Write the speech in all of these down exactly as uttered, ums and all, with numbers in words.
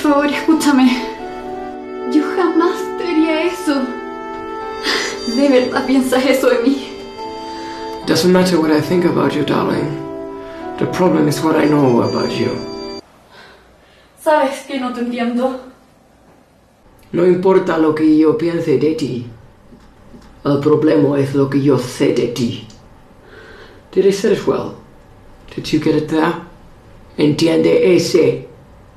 favor, escúchame. Yo jamás te haría eso. ¿De verdad piensas eso de mí? Doesn't matter what I think about you, darling. The problem is what I know about you. Sabes que no te entiendo. No importa lo que yo piense de ti. El problema es lo que yo sé de ti. Did I say it well? Did you get it there? Entiende ese.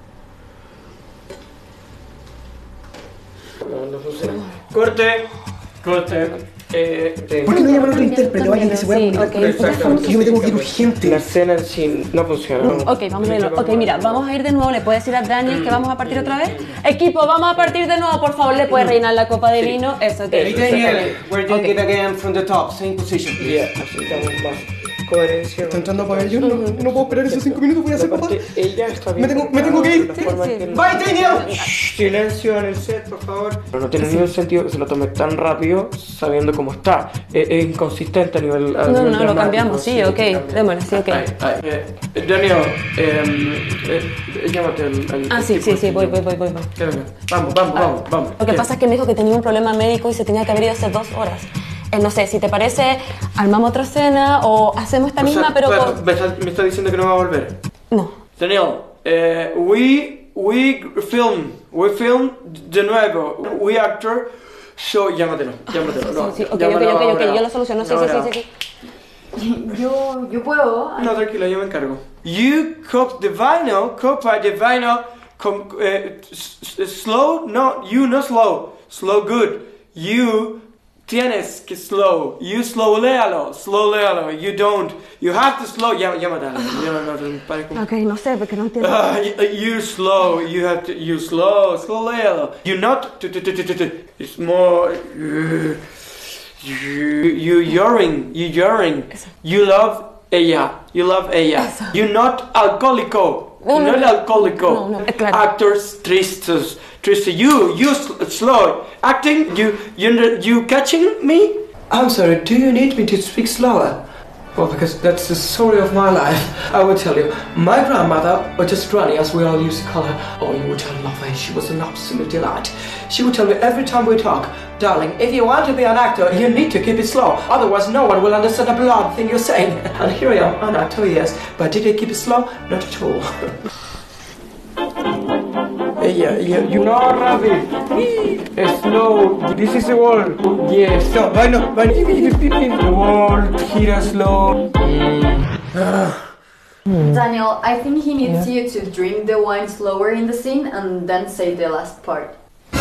Corte. Corte. Eh, eh, ¿Por qué no llaman a otro intérprete? Vayan que se pueda comunicar con él. Yo me tengo que ir urgente. La escena en sí no funciona. Ok, vamos a verlo. Ok, mira, vamos a ir de nuevo. ¿Le puedes decir a Daniel que vamos a partir otra vez? Equipo, vamos a partir de nuevo. Por favor, ¿le puedes rellenar la copa de vino? Eso, ok. Hey Daniel, we're doing it again from the top, same position. Yeah, necesitamos más coherencia. ¿Está entrando a pabellón? No, no puedo esperar esos cinco minutos, voy a hacer papá. Ella está bien. Me tengo, me tengo que ir. Sí, sí. Bye, Daniel. Silencio en el set, por favor. Pero no tiene ningún sentido que se lo tome tan rápido sabiendo cómo está. Es, es inconsistente a nivel. A No, nivel no, lo dramático. cambiamos, sí, ok. Démosle, sí, ok. Ay, ay, eh, Daniel, eh, eh, llámate al. al Ah, sí, sí, sí, voy, voy, voy, voy. voy. Que venga. Vamos, vamos, vamos, vamos. Lo que pasa es que me dijo que tenía un problema médico y se tenía que haber ido hace dos horas. Eh, no sé, si te parece, armamos otra escena o hacemos esta O sea, misma, pero bueno, con... me, está, me está diciendo que no va a volver. No. Daniel, eh, we we film, we film de nuevo, we actor, so llámatelo, llámatelo. No, Sí, sí, ok, ok, llámalo ok, ok, ahora. yo lo soluciono, sí, sí, Ahora. sí, sí, sí. Yo, yo puedo. No, tranquila, yo me encargo. You cook the vino, copa the vino, com, eh, s- s- slow, no, you no slow, slow good. You tienes que slow, you slow léalo, slow léalo, you don't, you have to slow, llama, llámate, llámate. Ok, no sé, porque no entiendo. Uh, you, you slow, you have to, you slow, slow léalo. You not, tu, tu, tu, tu, tu, tu. It's more, uh, you, you yelling, you yelling. You love ella, you love ella. Eso. You're not alcohólico, No, you're no, not no. alcohólico. No, no, claro. Actors tristes, tristes. You, you sl- slow. Acting, you, you, you catching me? I'm sorry, do you need me to speak slower? Well, because that's the story of my life. I will tell you, my grandmother, or just Granny as we all used to call her, oh, you would tell lovely, she was an absolute delight. She would tell me every time we talk, darling, if you want to be an actor, you need to keep it slow, otherwise no one will understand a blood thing you're saying. And here I am, an actor, yes, but did I keep it slow? Not at all. Yeah, yeah, you know, Ravi. Slow. This is the wall. Yes. So, why not? Why the wall? Here slow. Daniel, I think he needs you to drink the wine slower in the scene and then say the last part.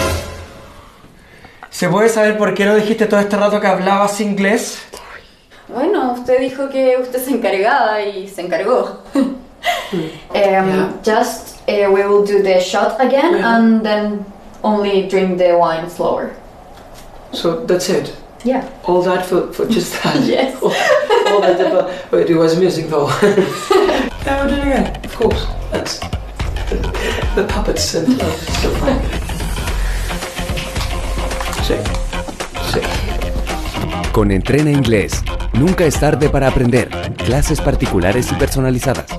¿Se puede saber por qué no dijiste todo este rato que hablabas inglés? Bueno, usted dijo que usted se encargaba y se encargó. um, Yeah. Just uh, we will do the shot again Yeah. and then only drink the wine slower. So that's it. Yeah. All that for, for just that. Yes. all, all that. About, wait, it was music though. Yeah, we'll do it again. Of course. That's the puppets and uh, stuff like that. Sí. Sí. Con Entrena Inglés, nunca es tarde para aprender. Clases particulares y personalizadas.